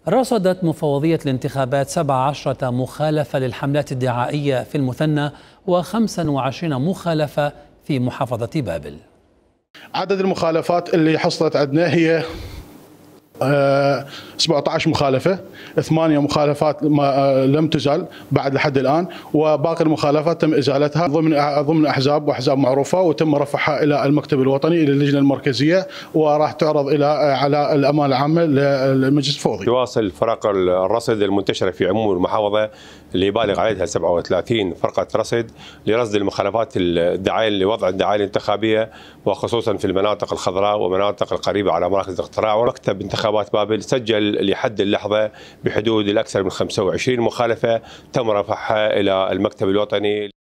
رصدت مفوضية الانتخابات 17 مخالفة للحملات الدعائية في المثنى و25 مخالفة في محافظة بابل. عدد المخالفات اللي حصلت عندنا هي 17 مخالفة، 8 مخالفات لم تزال بعد لحد الآن، وباقي المخالفات تم إزالتها ضمن أحزاب معروفة، وتم رفعها إلى المكتب الوطني إلى اللجنة المركزية، وراح تعرض على الأمانة العامة للمجلس الفوضي. يواصل فرق الرصد المنتشرة في عموم المحافظة اللي يبالغ عددها 37 فرقة رصد لرصد المخالفات الدعاية لوضع الدعاية الانتخابية، وخصوصا في المناطق الخضراء ومناطق القريبة على مراكز الاقتراع. ومكتب انتخابات بابل سجل لحد اللحظة بحدود الأكثر من 25 مخالفة تم رفعها إلى المكتب الوطني.